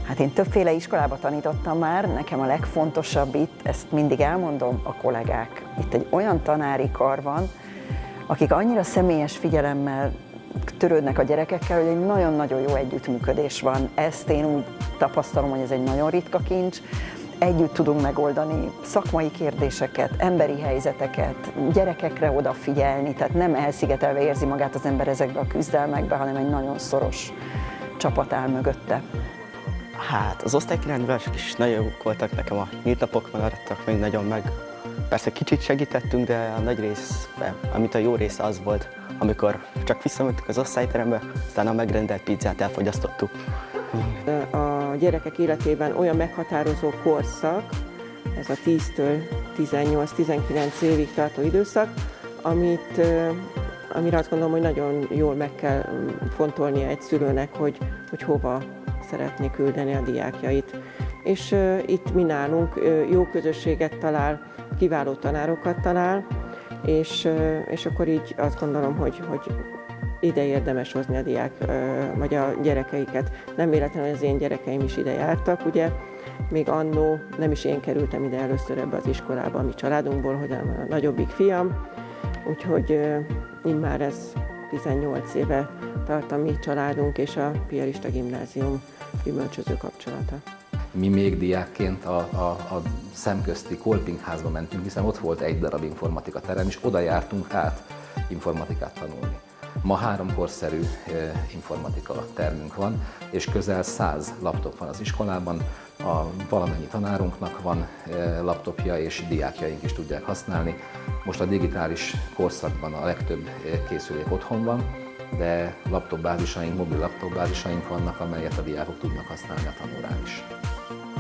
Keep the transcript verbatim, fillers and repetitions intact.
Hát én többféle iskolába tanítottam már, nekem a legfontosabb itt, ezt mindig elmondom, a kollégák. Itt egy olyan tanári kar van, akik annyira személyes figyelemmel törődnek a gyerekekkel, hogy egy nagyon-nagyon jó együttműködés van. Ezt én úgy tapasztalom, hogy ez egy nagyon ritka kincs. Együtt tudunk megoldani szakmai kérdéseket, emberi helyzeteket, gyerekekre odafigyelni, tehát nem elszigetelve érzi magát az ember ezekbe a küzdelmekbe, hanem egy nagyon szoros csapat áll mögötte. Hát az osztálykirálynővások is nagyon jók voltak, nekem a nyílt napok maradtak még nagyon meg. Persze kicsit segítettünk, de a nagy rész, amit a jó része az volt, amikor csak visszamentünk az osztályterembe, aztán a megrendelt pizzát elfogyasztottuk. A gyerekek életében olyan meghatározó korszak, ez a tíztől tizennyolc-tizenkilenc évig tartó időszak, amit, amire azt gondolom, hogy nagyon jól meg kell fontolnia egy szülőnek, hogy, hogy hova szeretné küldeni a diákjait. És uh, itt mi nálunk uh, jó közösséget talál, kiváló tanárokat talál, és, uh, és akkor így azt gondolom, hogy, hogy ide érdemes hozni a diák, uh, vagy a gyerekeiket. Nem véletlenül, hogy az én gyerekeim is ide jártak, ugye, még annó nem is én kerültem ide először ebbe az iskolába a mi családunkból, hogy a nagyobbik fiam, úgyhogy uh, immár ez tizennyolc éve tart a mi családunk és a Piarista Gimnázium gyümölcsöző kapcsolata. Mi még diákként a, a, a szemközti Kolpingházba mentünk, hiszen ott volt egy darab informatika terem, és oda jártunk át informatikát tanulni. Ma három korszerű informatika termünk van, és közel száz laptop van az iskolában, a valamennyi tanárunknak van laptopja, és diákjaink is tudják használni. Most a digitális korszakban a legtöbb készülék otthon van, de laptopbázisaink, mobil laptopbázisaink vannak, amelyet a diákok tudnak használni a tanórán is.